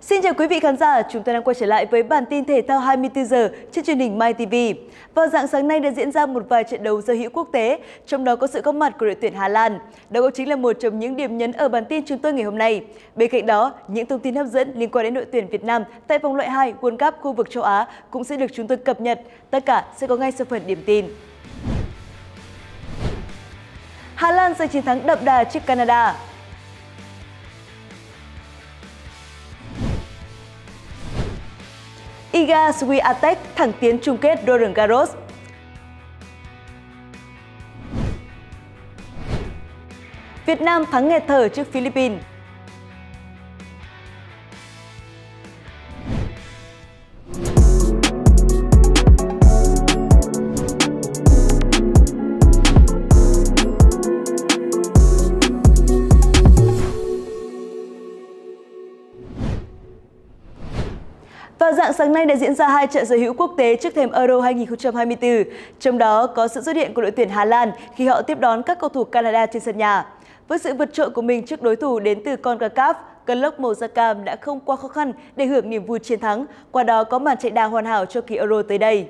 Xin chào quý vị khán giả, chúng ta đang quay trở lại với bản tin thể thao 24 giờ trên truyền hình MyTV. Vào rạng sáng nay đã diễn ra một vài trận đấu giao hữu quốc tế, trong đó có sự góp mặt của đội tuyển Hà Lan. Đó cũng chính là một trong những điểm nhấn ở bản tin chúng tôi ngày hôm nay. Bên cạnh đó, những thông tin hấp dẫn liên quan đến đội tuyển Việt Nam tại vòng loại 2 World Cup khu vực châu Á cũng sẽ được chúng tôi cập nhật. Tất cả sẽ có ngay sau phần điểm tin. Hà Lan giành chiến thắng đậm đà trước Canada. Iga Swiatek thẳng tiến chung kết Roland Garros. Việt Nam thắng nghẹt thở trước Philippines. Vào rạng sáng nay đã diễn ra 2 trận giao hữu quốc tế trước thềm Euro 2024, trong đó có sự xuất hiện của đội tuyển Hà Lan khi họ tiếp đón các cầu thủ Canada trên sân nhà. Với sự vượt trội của mình trước đối thủ đến từ CONCACAF, cơn lốc màu da cam đã không qua khó khăn để hưởng niềm vui chiến thắng, qua đó có màn chạy đà hoàn hảo cho kỳ Euro tới đây.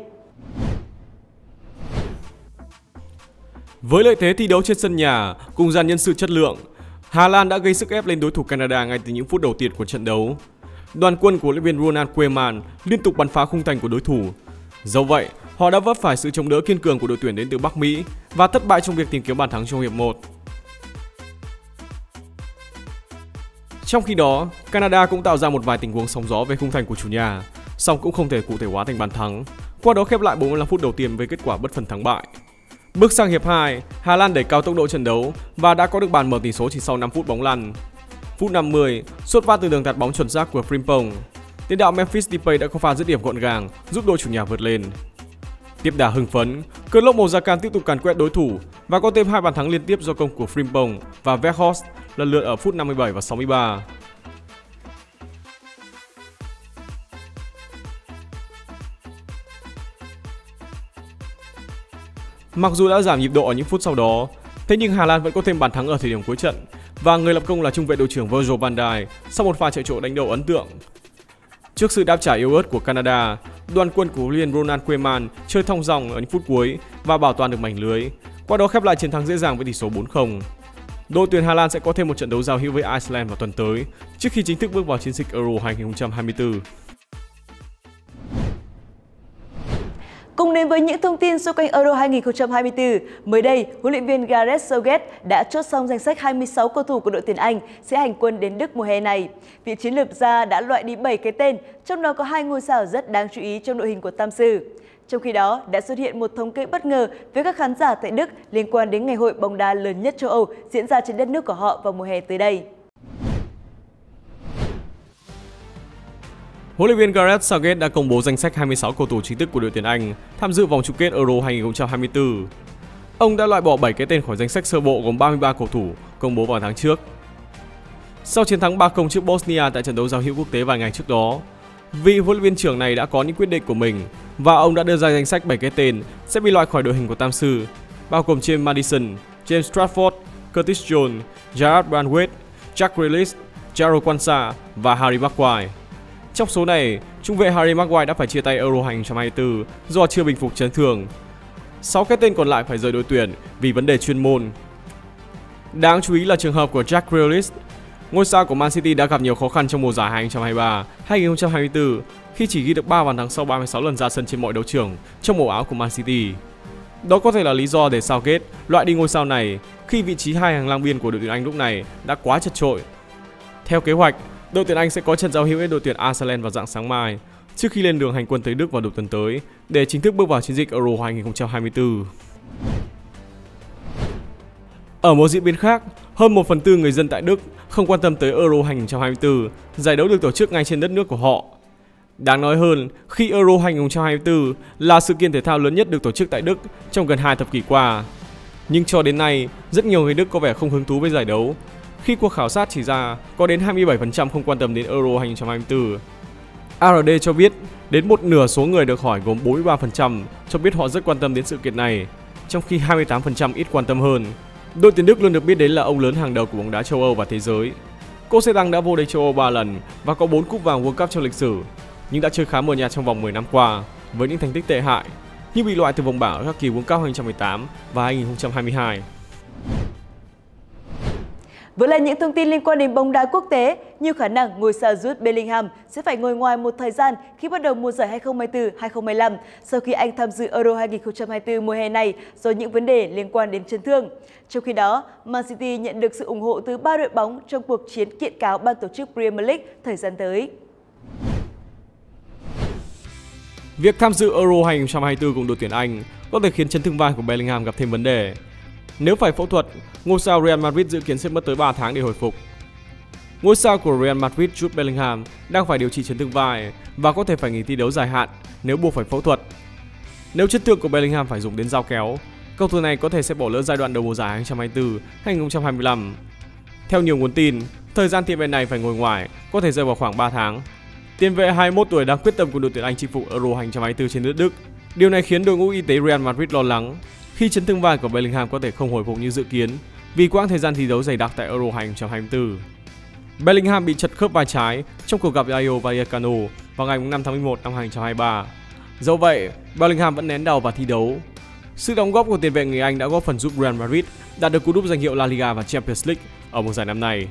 Với lợi thế thi đấu trên sân nhà cùng dàn nhân sự chất lượng, Hà Lan đã gây sức ép lên đối thủ Canada ngay từ những phút đầu tiên của trận đấu. Đoàn quân của huấn luyện viên Ronald Koeman liên tục bắn phá khung thành của đối thủ. Dẫu vậy, họ đã vấp phải sự chống đỡ kiên cường của đội tuyển đến từ Bắc Mỹ và thất bại trong việc tìm kiếm bàn thắng trong hiệp 1. Trong khi đó, Canada cũng tạo ra một vài tình huống sóng gió về khung thành của chủ nhà, song cũng không thể cụ thể hóa thành bàn thắng. Qua đó khép lại 45 phút đầu tiên với kết quả bất phân thắng bại. Bước sang hiệp 2, Hà Lan đẩy cao tốc độ trận đấu và đã có được bàn mở tỷ số chỉ sau 5 phút bóng lăn. Phút 50, xuất phát từ đường tạt bóng chuẩn xác của Frimpong, tiền đạo Memphis Depay đã có pha dứt điểm gọn gàng giúp đội chủ nhà vượt lên. Tiếp đà hưng phấn, cơn lốc màu da cam tiếp tục càn quét đối thủ và có thêm 2 bàn thắng liên tiếp do công của Frimpong và Weghorst lần lượt ở phút 57 và 63. Mặc dù đã giảm nhịp độ ở những phút sau đó, thế nhưng Hà Lan vẫn có thêm bàn thắng ở thời điểm cuối trận và người lập công là trung vệ đội trưởng Virgil van Dijk sau một pha chạy trội đánh đầu ấn tượng. Trước sự đáp trả yếu ớt của Canada, đoàn quân của huấn luyện viên Ronald Koeman chơi thong dong ở những phút cuối và bảo toàn được mảnh lưới, qua đó khép lại chiến thắng dễ dàng với tỷ số 4-0. Đội tuyển Hà Lan sẽ có thêm một trận đấu giao hữu với Iceland vào tuần tới trước khi chính thức bước vào chiến dịch Euro 2024. Cùng đến với những thông tin xung quanh Euro 2024, mới đây, huấn luyện viên Gareth Southgate đã chốt xong danh sách 26 cầu thủ của đội tuyển Anh sẽ hành quân đến Đức mùa hè này. Vị chiến lược gia đã loại đi 7 cái tên, trong đó có 2 ngôi sao rất đáng chú ý trong đội hình của Tam Sư. Trong khi đó, đã xuất hiện một thống kê bất ngờ với các khán giả tại Đức liên quan đến ngày hội bóng đá lớn nhất châu Âu diễn ra trên đất nước của họ vào mùa hè tới đây. Huấn luyện viên Gareth Southgate đã công bố danh sách 26 cầu thủ chính thức của đội tuyển Anh tham dự vòng chung kết Euro 2024. Ông đã loại bỏ 7 cái tên khỏi danh sách sơ bộ gồm 33 cầu thủ công bố vào tháng trước. Sau chiến thắng 3-0 trước Bosnia tại trận đấu giao hữu quốc tế vài ngày trước đó, vị huấn luyện viên trưởng này đã có những quyết định của mình và ông đã đưa ra danh sách 7 cái tên sẽ bị loại khỏi đội hình của Tam Sư, bao gồm James Maddison, James Trafford, Curtis Jones, Gerard Brandwaite, Jack Grealish, Jarrell Quansah và Harry Maguire. Trong số này, trung vệ Harry Maguire đã phải chia tay Euro 2024 do chưa bình phục chấn thương. 6 cái tên còn lại phải rời đội tuyển vì vấn đề chuyên môn. Đáng chú ý là trường hợp của Jack Grealish. Ngôi sao của Man City đã gặp nhiều khó khăn trong mùa giải 2023-2024 khi chỉ ghi được 3 bàn thắng sau 36 lần ra sân trên mọi đấu trường trong màu áo của Man City. Đó có thể là lý do để Southgate loại đi ngôi sao này khi vị trí hai hàng lang biên của đội tuyển Anh lúc này đã quá chật chội. Theo kế hoạch, đội tuyển Anh sẽ có trận giao hữu với đội tuyển Iceland vào rạng sáng mai trước khi lên đường hành quân tới Đức vào đầu tuần tới để chính thức bước vào chiến dịch Euro 2024. Ở một diễn biến khác, hơn 1/4 người dân tại Đức không quan tâm tới Euro 2024, giải đấu được tổ chức ngay trên đất nước của họ. Đáng nói hơn, khi Euro 2024 là sự kiện thể thao lớn nhất được tổ chức tại Đức trong gần 2 thập kỷ qua. Nhưng cho đến nay, rất nhiều người Đức có vẻ không hứng thú với giải đấu, khi cuộc khảo sát chỉ ra có đến 27% không quan tâm đến Euro 2024. ARD cho biết, đến một nửa số người được hỏi gồm 43% cho biết họ rất quan tâm đến sự kiện này, trong khi 28% ít quan tâm hơn. Đội tuyển Đức luôn được biết đến là ông lớn hàng đầu của bóng đá châu Âu và thế giới. Cô xe tăng đã vô địch châu Âu 3 lần và có 4 cúp vàng World Cup trong lịch sử, nhưng đã chơi khá mờ nhạt trong vòng 10 năm qua với những thành tích tệ hại, như bị loại từ vòng bảng ở các kỳ World Cup 2018 và 2022. Với là những thông tin liên quan đến bóng đá quốc tế, nhiều khả năng ngôi sao Jude Bellingham sẽ phải ngồi ngoài một thời gian khi bắt đầu mùa giải 2024-2025 sau khi anh tham dự Euro 2024 mùa hè này do những vấn đề liên quan đến chấn thương. Trong khi đó, Man City nhận được sự ủng hộ từ 3 đội bóng trong cuộc chiến kiện cáo ban tổ chức Premier League thời gian tới. Việc tham dự Euro 2024 cùng đội tuyển Anh có thể khiến chấn thương vai của Bellingham gặp thêm vấn đề. Nếu phải phẫu thuật, ngôi sao Real Madrid dự kiến sẽ mất tới 3 tháng để hồi phục. Ngôi sao của Real Madrid Jude Bellingham đang phải điều trị chấn thương vai và có thể phải nghỉ thi đấu dài hạn nếu buộc phải phẫu thuật. Nếu chấn thương của Bellingham phải dùng đến dao kéo, cầu thủ này có thể sẽ bỏ lỡ giai đoạn đầu mùa giải 2024-2025. Theo nhiều nguồn tin, thời gian tiền vệ này phải ngồi ngoài có thể rơi vào khoảng 3 tháng. Tiền vệ 21 tuổi đang quyết tâm cùng đội tuyển Anh chinh phục Euro 2024 trên đất Đức. Điều này khiến đội ngũ y tế Real Madrid lo lắng khi chấn thương vai của Bellingham có thể không hồi phục như dự kiến vì quãng thời gian thi đấu dày đặc tại Euro 2024. Bellingham bị chật khớp vai trái trong cuộc gặp Rayo Vallecano vào ngày 5 tháng 11 năm 2023. Dẫu vậy, Bellingham vẫn nén đầu và thi đấu. Sự đóng góp của tiền vệ người Anh đã góp phần giúp Real Madrid đạt được cú đúp danh hiệu La Liga và Champions League ở mùa giải năm nay.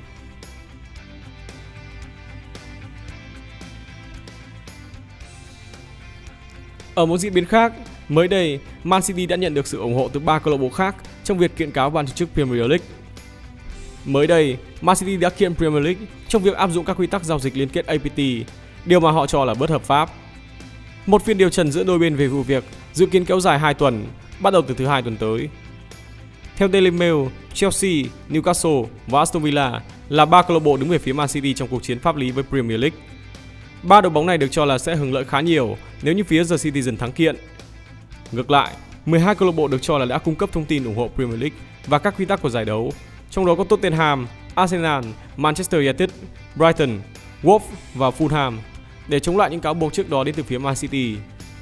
Ở một diễn biến khác, mới đây, Man City đã nhận được sự ủng hộ từ 3 câu lạc bộ khác trong việc kiện cáo ban tổ chức Premier League. Mới đây, Man City đã kiện Premier League trong việc áp dụng các quy tắc giao dịch liên kết APT, điều mà họ cho là bất hợp pháp. Một phiên điều trần giữa đôi bên về vụ việc dự kiến kéo dài 2 tuần, bắt đầu từ thứ Hai tuần tới. Theo Daily Mail, Chelsea, Newcastle và Aston Villa là 3 câu lạc bộ đứng về phía Man City trong cuộc chiến pháp lý với Premier League. 3 đội bóng này được cho là sẽ hưởng lợi khá nhiều nếu như phía The Citizen thắng kiện. Ngược lại, 12 câu lạc bộ được cho là đã cung cấp thông tin ủng hộ Premier League và các quy tắc của giải đấu, trong đó có Tottenham, Arsenal, Manchester United, Brighton, Wolves và Fulham, để chống lại những cáo buộc trước đó đến từ phía Man City.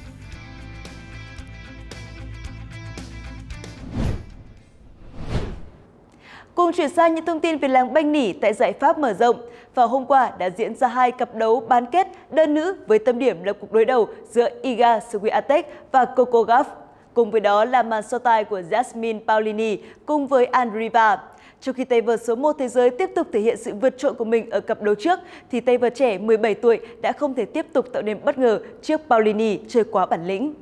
Cùng chuyển sang những thông tin về làng banh nỉ tại giải Pháp mở rộng. Vào hôm qua đã diễn ra 2 cặp đấu bán kết đơn nữ với tâm điểm là cuộc đối đầu giữa Iga Swiatek và Coco Gauff. Cùng với đó là màn so tài của Jasmine Paolini cùng với Andreeva. Trong khi tay vợt số 1 thế giới tiếp tục thể hiện sự vượt trội của mình ở cặp đấu trước, thì tay vợt trẻ 17 tuổi đã không thể tiếp tục tạo nên bất ngờ trước Paolini chơi quá bản lĩnh.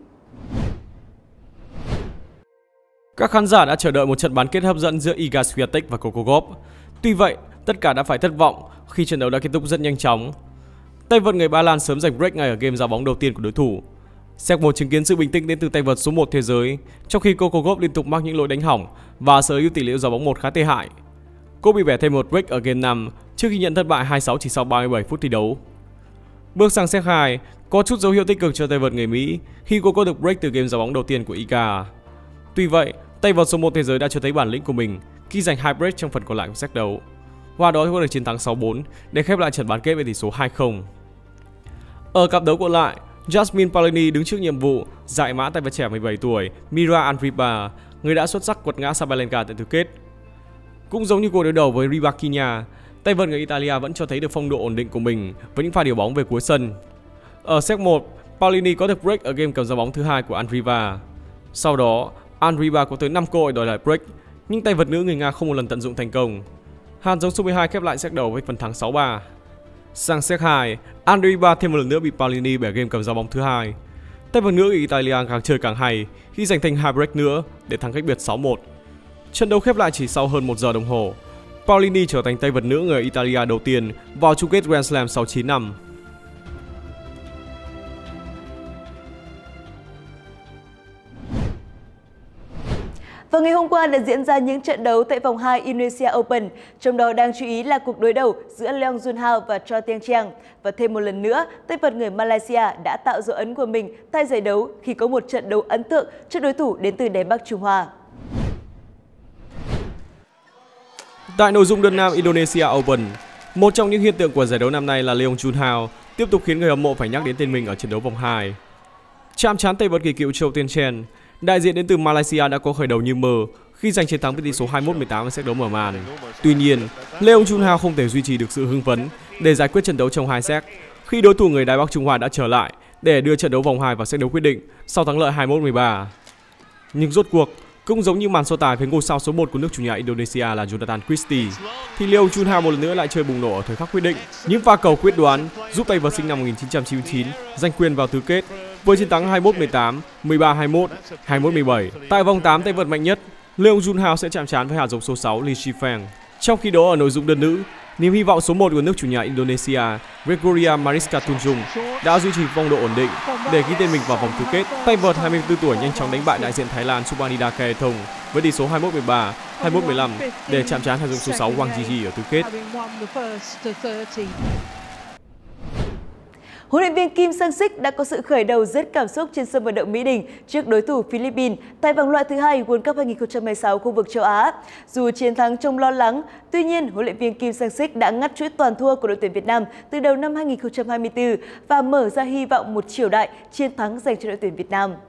Các khán giả đã chờ đợi một trận bán kết hấp dẫn giữa Iga Swiatek và Coco Gauff. Tuy vậy, tất cả đã phải thất vọng khi trận đấu đã kết thúc rất nhanh chóng. Tay vợt người Ba Lan sớm giành break ngay ở game giao bóng đầu tiên của đối thủ. Set 1 chứng kiến sự bình tĩnh đến từ tay vợt số 1 thế giới, trong khi Coco Gauff liên tục mắc những lỗi đánh hỏng và sở hữu tỷ lệ giao bóng 1 khá tệ hại. Cô bị bẻ thêm một break ở game 5 trước khi nhận thất bại 2-6 chỉ sau 37 phút thi đấu. Bước sang set 2, có chút dấu hiệu tích cực cho tay vợt người Mỹ khi cô có được break từ game giao bóng đầu tiên của Iga. Tuy vậy, tay vợt số 1 thế giới đã cho thấy bản lĩnh của mình khi giành 2 break trong phần còn lại của set đấu. Qua đó có được chiến thắng 6-4 để khép lại trận bán kết với tỷ số 2-0. Ở cặp đấu còn lại, Jasmine Paolini đứng trước nhiệm vụ giải mã tay vợt trẻ 17 tuổi Mira Andreeva, người đã xuất sắc quật ngã Sabalenka tại tứ kết. Cũng giống như cuộc đối đầu với Rybakina, tay vợt người Italia vẫn cho thấy được phong độ ổn định của mình với những pha điều bóng về cuối sân. Ở set 1, Paolini có được break ở game cầm giao bóng thứ 2 của Andreeva. Sau đó, Andreeva có tới 5 cơ hội đòi lại break, nhưng tay vợt nữ người Nga không một lần tận dụng thành công. Hạt giống số 12 khép lại set đầu với phần thắng 6-3. Sang set 2, Andreeva thêm một lần nữa bị Paolini bẻ game cầm giao bóng thứ 2. Tay vợt nữ người Italia càng chơi càng hay khi giành thêm 2 break nữa để thắng cách biệt 6-1. Trận đấu khép lại chỉ sau hơn 1 giờ đồng hồ. Paolini trở thành tay vợt nữ người Italia đầu tiên vào chung kết Grand Slam sau 9 năm. Vào ngày hôm qua đã diễn ra những trận đấu tại vòng 2 Indonesia Open, trong đó đáng chú ý là cuộc đối đầu giữa Leong Junhao và Choi Tae Chiang. Và thêm một lần nữa, tay vợt người Malaysia đã tạo dấu ấn của mình tại giải đấu khi có một trận đấu ấn tượng trước đối thủ đến từ Đài Bắc Trung Hoa. Tại nội dung đơn nam Indonesia Open, một trong những hiện tượng của giải đấu năm nay là Leong Junhao tiếp tục khiến người hâm mộ phải nhắc đến tên mình ở trận đấu vòng 2. Chạm trán tay vợt kỳ cựu Choi Tae Chiang, đại diện đến từ Malaysia đã có khởi đầu như mơ khi giành chiến thắng với tỷ số 21-18 ở set đấu mở màn. Tuy nhiên, Leong Junhao không thể duy trì được sự hưng phấn để giải quyết trận đấu trong 2 set khi đối thủ người Đài Bắc Trung Hoa đã trở lại để đưa trận đấu vòng 2 vào set đấu quyết định sau thắng lợi 21-13. Nhưng rốt cuộc, cũng giống như màn so tài với ngôi sao số 1 của nước chủ nhà Indonesia là Jonathan Christie, thì Leong Junhao một lần nữa lại chơi bùng nổ ở thời khắc quyết định. Những pha cầu quyết đoán giúp tay vợt sinh năm 1999 giành quyền vào tứ kết với chiến thắng 21-18, 13-21, 21-17. Tại vòng 8 tay vợt mạnh nhất, Leong Junhao sẽ chạm trán với hạt giống số 6 Lee Shifeng. Trong khi đó ở nội dung đơn nữ, niềm hy vọng số 1 của nước chủ nhà Indonesia, Gregoria Mariska Tunjung đã duy trì phong độ ổn định để ghi tên mình vào vòng tứ kết. Tay vợt 24 tuổi nhanh chóng đánh bại đại diện Thái Lan Subanida Kaethong với tỷ số 21-13, 21-15 để chạm trán hạt giống số 6 Wang Jiji ở tứ kết. Huấn luyện viên Kim Sang-sik đã có sự khởi đầu rất cảm xúc trên sân vận động Mỹ Đình trước đối thủ Philippines tại vòng loại thứ 2 World Cup 2016 khu vực châu Á. Dù chiến thắng trông lo lắng, tuy nhiên huấn luyện viên Kim Sang-sik đã ngắt chuỗi toàn thua của đội tuyển Việt Nam từ đầu năm 2024 và mở ra hy vọng một triều đại chiến thắng dành cho đội tuyển Việt Nam.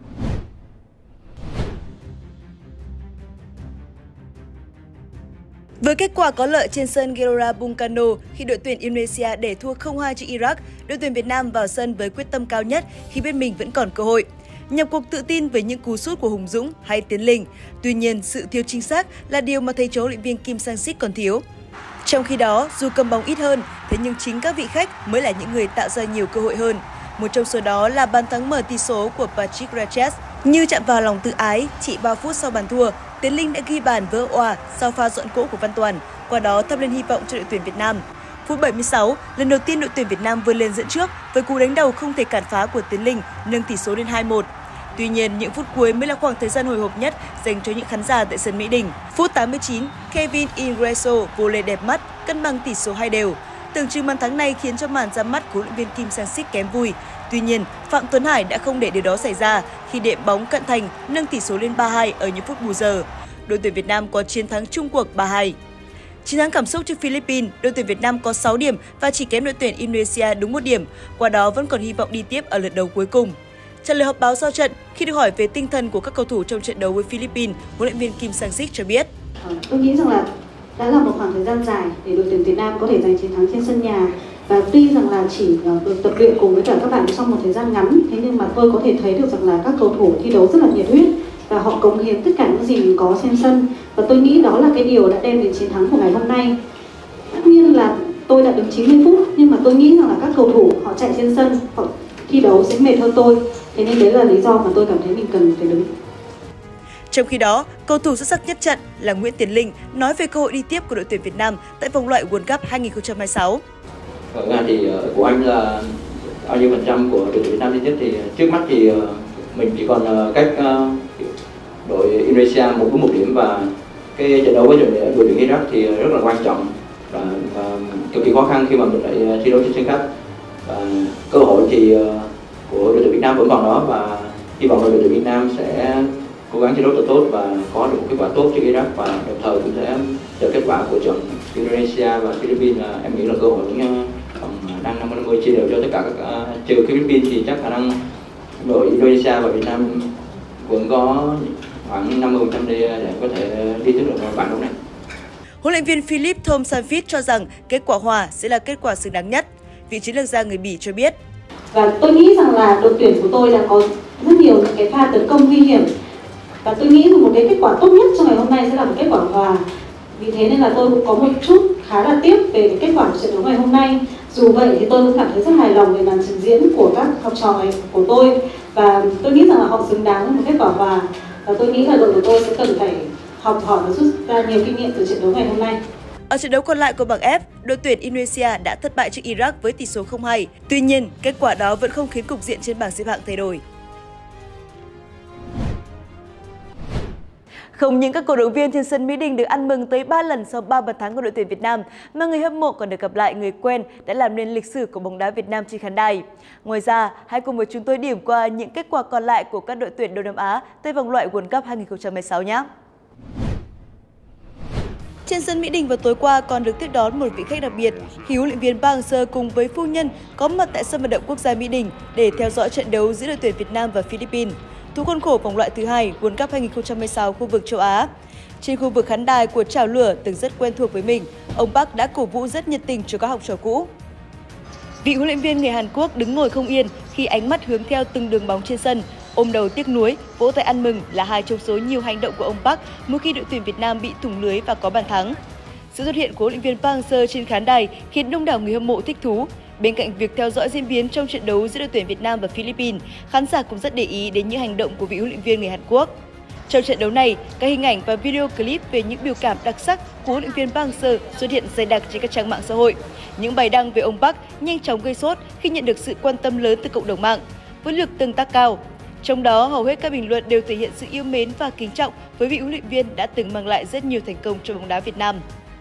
Với kết quả có lợi trên sân Gelora Bung Karno khi đội tuyển Indonesia để thua 0-2 trước Iraq, đội tuyển Việt Nam vào sân với quyết tâm cao nhất khi biết mình vẫn còn cơ hội. Nhập cuộc tự tin với những cú sút của Hùng Dũng hay Tiến Linh. Tuy nhiên, sự thiếu chính xác là điều mà thầy trò huấn luyện viên Kim Sang-sik còn thiếu. Trong khi đó, dù cầm bóng ít hơn, thế nhưng chính các vị khách mới là những người tạo ra nhiều cơ hội hơn. Một trong số đó là bàn thắng mở tỷ số của Patrick Raches. Như chạm vào lòng tự ái, chỉ 3 phút sau bàn thua, Tiến Linh đã ghi bàn vỡ òa sau pha dọn cỗ của Văn Toàn, qua đó thắp lên hy vọng cho đội tuyển Việt Nam. Phút 76, lần đầu tiên đội tuyển Việt Nam vươn lên dẫn trước với cú đánh đầu không thể cản phá của Tiến Linh, nâng tỷ số lên 2-1. Tuy nhiên, những phút cuối mới là khoảng thời gian hồi hộp nhất dành cho những khán giả tại sân Mỹ Đình. Phút 89, Kevin Ingreso volley đẹp mắt, cân bằng tỷ số 2 đều. Tưởng chừng bàn thắng này khiến cho màn ra mắt của huấn luyện viên Kim Sang-sik kém vui. Tuy nhiên, Phạm Tuấn Hải đã không để điều đó xảy ra khi đệm bóng cận thành nâng tỷ số lên 3-2 ở những phút bù giờ. Đội tuyển Việt Nam có chiến thắng chung cuộc 3-2. Chiến thắng cảm xúc trước Philippines, đội tuyển Việt Nam có 6 điểm và chỉ kém đội tuyển Indonesia đúng 1 điểm, qua đó vẫn còn hy vọng đi tiếp ở lượt đấu cuối cùng. Trả lời họp báo sau trận, khi được hỏi về tinh thần của các cầu thủ trong trận đấu với Philippines, huấn luyện viên Kim Sang-sik cho biết: Tôi nghĩ rằng là đã là một khoảng thời gian dài để đội tuyển Việt Nam có thể giành chiến thắng trên sân nhà. Và tuy rằng là chỉ được tập luyện cùng với cả các bạn trong một thời gian ngắn, thế nhưng mà tôi có thể thấy được rằng là các cầu thủ thi đấu rất là nhiệt huyết và họ cống hiến tất cả những gì mình có trên sân. Và tôi nghĩ đó là cái điều đã đem đến chiến thắng của ngày hôm nay. Tất nhiên là tôi đã đứng 90 phút, nhưng mà tôi nghĩ rằng là các cầu thủ họ chạy trên sân, họ thi đấu sẽ mệt hơn tôi. Thế nên đấy là lý do mà tôi cảm thấy mình cần phải đứng. Trong khi đó, cầu thủ xuất sắc nhất trận là Nguyễn Tiến Linh nói về cơ hội đi tiếp của đội tuyển Việt Nam tại vòng loại World Cup 2026. Ở Nga thì của anh là bao nhiêu % của đội tuyển Việt Nam đi tiếp, thì trước mắt thì mình chỉ còn cách đội Indonesia 1 điểm, và cái trận đấu với đội tuyển Iraq thì rất là quan trọng và cực kỳ khó khăn khi mà mình lại thi đấu trên sân khách. Và cơ hội thì của đội tuyển Việt Nam vẫn còn đó, và hy vọng là đội tuyển Việt Nam sẽ cố gắng thi đấu thật tốt và có được một kết quả tốt trước Iraq, và đồng thời cũng sẽ chờ kết quả của trận Indonesia và Philippines. Là em nghĩ là cơ hội đang 50-50 chia đều cho tất cả các trừ Philippines thì chắc khả năng đội Indonesia và Việt Nam vẫn có khoảng 50% để có thể đi tiếp được bảng đấu này. Huấn luyện viên Philip Tom Sanfit cho rằng kết quả hòa sẽ là kết quả xứng đáng nhất. Vị chiến lược gia người Bỉ cho biết: Và tôi nghĩ rằng là đội tuyển của tôi đã có rất nhiều những cái pha tấn công nguy hiểm. Và tôi nghĩ rằng một cái kết quả tốt nhất trong ngày hôm nay sẽ là một kết quả hòa. Vì thế nên là tôi cũng có một chút khá là tiếc về cái kết quả của trận đấu ngày hôm nay. Dù vậy thì tôi cũng cảm thấy rất hài lòng về màn trình diễn của các học trò của tôi. Và tôi nghĩ rằng là họ xứng đáng với một kết quả hòa. Và tôi nghĩ là đội của tôi sẽ cần phải học hỏi và rút ra nhiều kinh nghiệm từ trận đấu ngày hôm nay. Ở trận đấu còn lại của bảng F, đội tuyển Indonesia đã thất bại trước Iraq với tỷ số 0-2. Tuy nhiên, kết quả đó vẫn không khiến cục diện trên bảng xếp hạng thay đổi. Không những các cổ động viên trên sân Mỹ Đình được ăn mừng tới 3 lần sau 3 bàn thắng của đội tuyển Việt Nam, mà người hâm mộ còn được gặp lại người quen đã làm nên lịch sử của bóng đá Việt Nam trên khán đài. Ngoài ra, hãy cùng với chúng tôi điểm qua những kết quả còn lại của các đội tuyển Đông Nam Á tại vòng loại World Cup 2016 nhé. Trên sân Mỹ Đình vào tối qua còn được tiếp đón một vị khách đặc biệt khi huấn luyện viên Park Hang-seo cùng với phu nhân có mặt tại sân vận động quốc gia Mỹ Đình để theo dõi trận đấu giữa đội tuyển Việt Nam và Philippines. thuộc khuôn khổ vòng loại thứ 2 World Cup 2016 khu vực châu Á. Trên khu vực khán đài của Chảo Lửa từng rất quen thuộc với mình, ông Park đã cổ vũ rất nhiệt tình cho các học trò cũ. Vị huấn luyện viên người Hàn Quốc đứng ngồi không yên khi ánh mắt hướng theo từng đường bóng trên sân, ôm đầu tiếc nuối, vỗ tay ăn mừng là hai trong số nhiều hành động của ông Park mỗi khi đội tuyển Việt Nam bị thủng lưới và có bàn thắng. Sự xuất hiện của huấn luyện viên Park Hang-seo trên khán đài khiến đông đảo người hâm mộ thích thú. Bên cạnh việc theo dõi diễn biến trong trận đấu giữa đội tuyển Việt Nam và Philippines, khán giả cũng rất để ý đến những hành động của vị huấn luyện viên người Hàn Quốc. Trong trận đấu này, các hình ảnh và video clip về những biểu cảm đặc sắc của huấn luyện viên Park Hang-seo xuất hiện dày đặc trên các trang mạng xã hội. Những bài đăng về ông Park nhanh chóng gây sốt khi nhận được sự quan tâm lớn từ cộng đồng mạng, với lượt tương tác cao. Trong đó, hầu hết các bình luận đều thể hiện sự yêu mến và kính trọng với vị huấn luyện viên đã từng mang lại rất nhiều thành công cho bóng đá Việt Nam.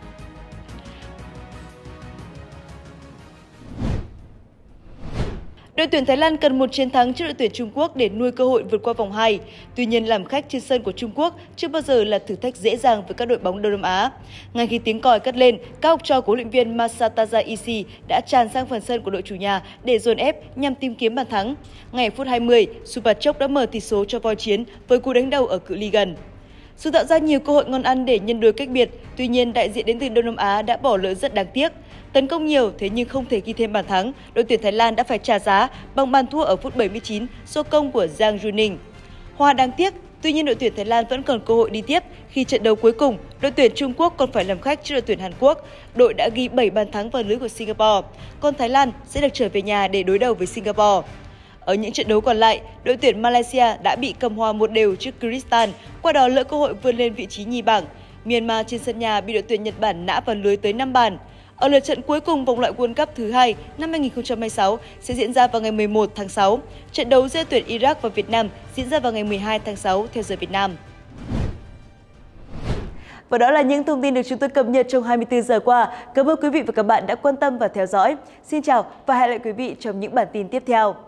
Đội tuyển Thái Lan cần một chiến thắng trước đội tuyển Trung Quốc để nuôi cơ hội vượt qua vòng 2. Tuy nhiên, làm khách trên sân của Trung Quốc chưa bao giờ là thử thách dễ dàng với các đội bóng Đông Nam Á. Ngay khi tiếng còi cất lên, các học trò của huấn luyện viên Masataka Ishii đã tràn sang phần sân của đội chủ nhà để dồn ép nhằm tìm kiếm bàn thắng. Ngay phút 20, Supachok đã mở tỷ số cho voi chiến với cú đánh đầu ở cự ly gần. Dù tạo ra nhiều cơ hội ngon ăn để nhân đôi cách biệt, tuy nhiên đại diện đến từ Đông Nam Á đã bỏ lỡ rất đáng tiếc. Tấn công nhiều thế nhưng không thể ghi thêm bàn thắng, đội tuyển Thái Lan đã phải trả giá bằng bàn thua ở phút 79 do công của Giang Juning. Hòa đáng tiếc, tuy nhiên đội tuyển Thái Lan vẫn còn cơ hội đi tiếp khi trận đấu cuối cùng, đội tuyển Trung Quốc còn phải làm khách trước đội tuyển Hàn Quốc. Đội đã ghi 7 bàn thắng vào lưới của Singapore, còn Thái Lan sẽ được trở về nhà để đối đầu với Singapore. Ở những trận đấu còn lại, đội tuyển Malaysia đã bị cầm hòa 1-1 trước Kyrgyzstan, qua đó lỡ cơ hội vươn lên vị trí nhì bảng. Myanmar trên sân nhà bị đội tuyển Nhật Bản nã vào lưới tới 5 bàn. Ở lượt trận cuối cùng vòng loại World Cup thứ 2 năm 2026 sẽ diễn ra vào ngày 11 tháng 6. Trận đấu giữa tuyển Iraq và Việt Nam diễn ra vào ngày 12 tháng 6 theo giờ Việt Nam. Và đó là những thông tin được chúng tôi cập nhật trong 24 giờ qua. Cảm ơn quý vị và các bạn đã quan tâm và theo dõi. Xin chào và hẹn gặp lại quý vị trong những bản tin tiếp theo.